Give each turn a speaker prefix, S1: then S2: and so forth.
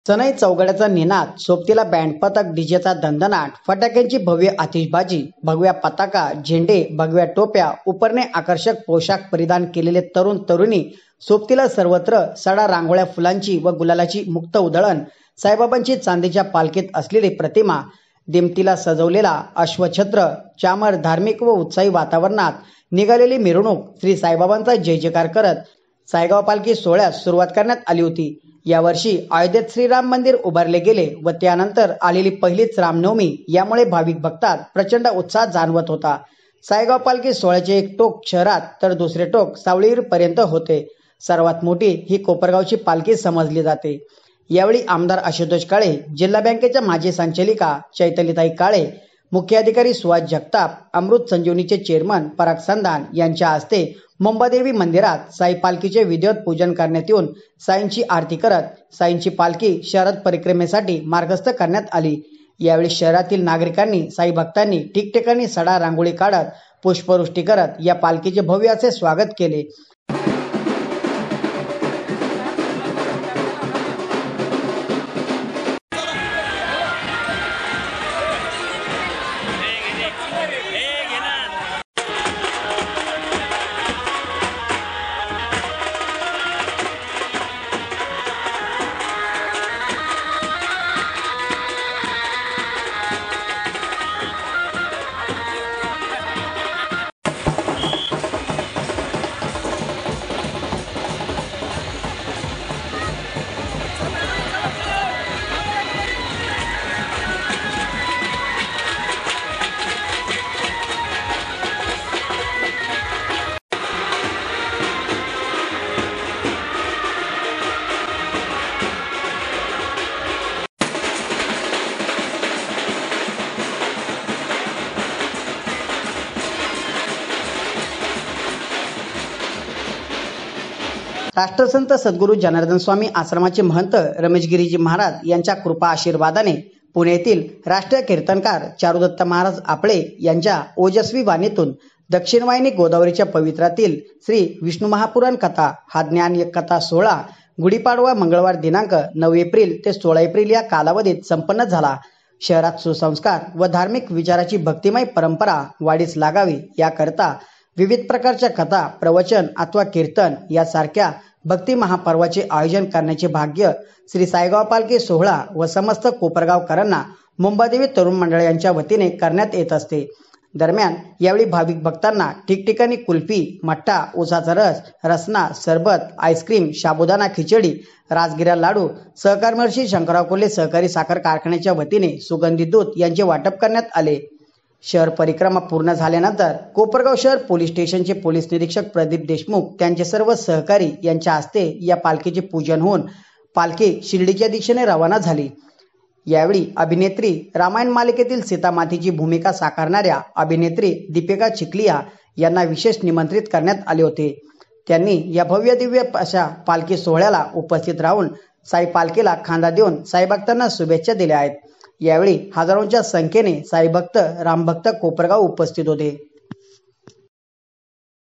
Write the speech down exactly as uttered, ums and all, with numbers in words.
S1: सनई चौघड्याचा निनाद, सोबतीला बँड पथक, डीजेचा दणदणाट, फटाक्यांची भव्य आतिषबाजी, भगव्या पताका, झेंडे, भगव्या टोप्या, उपरणे आकर्षक पोशाख परिधान केलेले तरुण तरुणी, सोबतीला सर्वत्र सडा रांगोळ्या फुलांची व गुलालाची मुक्त उधळण, साईबाबांची चांदीच्या पालखीत असलेली प्रतिमा, दिमतीला सजवलेला अश्वछत्र, चामर, धार्मिक व उत्साही वातावरणात निघालेली मिरवणूक श्री साईबाबांचा जय जयकार करत सायगाव पालखी सोहळ्यास सुरुवात करण्यात आली होती। यावर्षी अयोध्येत श्रीराम मंदिर उभारले गेले व त्यानंतर आलेली पहिलीच रामनवमी, यामुळे भाविक भक्तात प्रचंड उत्साह जाणवत होता। सायगाव पालखी सोहळ्याचे एक टोक शहरात तर दुसरे टोक सावळीर पर्यंत होते। सर्वात मोठी ही कोपरगावची पालखी समजली जाते। यावेळी आमदार आशुतोष काळे, जिल्हा बँकेच्या माजी संचालिका चैतालीताई काळे, मुख्य अधिकारी सुहास जगताप, अमृत संजीवनीचे चेअरमन पराग संधान यांच्या हस्ते मुंबादेवी मंदिरात साई पालखीचे विधिवत पूजन करण्यात येऊन साईंची आरती करत साईंची पालखी शहरात परिक्रमेसाठी मार्गस्थ करण्यात आली। यावेळी शहरातील नागरिकांनी, साई भक्तांनी ठिकठिकाणी सडा रांगोळी काढत पुष्पवृष्टी करत या पालखीचे भव्य असे स्वागत केले। राष्ट्रसंत सद्गुरू जनार्दन स्वामी आश्रमाचे महंत रमेश गिरीजी महाराज यांच्या कृपा आशीर्वादाने पुणे येथील राष्ट्रीय कीर्तनकार चारुदत्त महाराज आपळे यांच्या ओजस्वी वाणीतून दक्षिण वाहिनी गोदावरीच्या पवित्रातील श्री विष्णू महापुराण कथा हा ज्ञान कथा सोहळा गुढीपाडवा मंगळवार दिनांक नऊ एप्रिल ते सोळा एप्रिल या कालावधीत संपन्न झाला। शहरात सुसंस्कार व धार्मिक विचाराची भक्तिमय परंपरा वाढीस लागावी याकरता विविध प्रकारच्या कथा, प्रवचन अथवा कीर्तन यासारख्या भक्ती महापर्वाचे आयोजन करण्याचे भाग्य श्री साईगाव पालखी सोहळा व समस्त कोपरगावकरांना मुंबादेवी तरुण मंडळ यांच्या वतीने करण्यात येत असते। दरम्यान यावेळी भाविक भक्तांना ठिकठिकाणी कुल्फी, मठ्ठा, उसाचा रस, रसना, सरबत, आईस्क्रीम, साबुदाणा खिचडी, राजगिरा लाडू, सहकार महर्षी शंकरराव कोल्हे सहकारी साखर कारखान्याच्या वतीने सुगंधी दूध यांचे वाटप करण्यात आले। शहर परिक्रमा पूर्ण झाल्यानंतर कोपरगाव शहर पोलीस स्टेशनचे पोलीस निरीक्षक प्रदीप देशमुख त्यांचे सर्व सहकारी यांच्या हस्ते या पालखीचे पूजन होऊन पालखी शिर्डीच्या दिशेने रवाना झाली। यावेळी अभिनेत्री, रामायण मालिकेतील सीता मातेची भूमिका साकारणाऱ्या अभिनेत्री दीपिका चिखलिया यांना विशेष निमंत्रित करण्यात आले होते। त्यांनी या भव्य दिव्य अशा पालखी सोहळ्याला उपस्थित राहून साई पालखीला खांदा देऊन साई भक्तांना शुभेच्छा दिल्या आहेत। यावेळी हजारोंच्या संख्येने साई भक्त, रामभक्त कोपरगाव उपस्थित होते।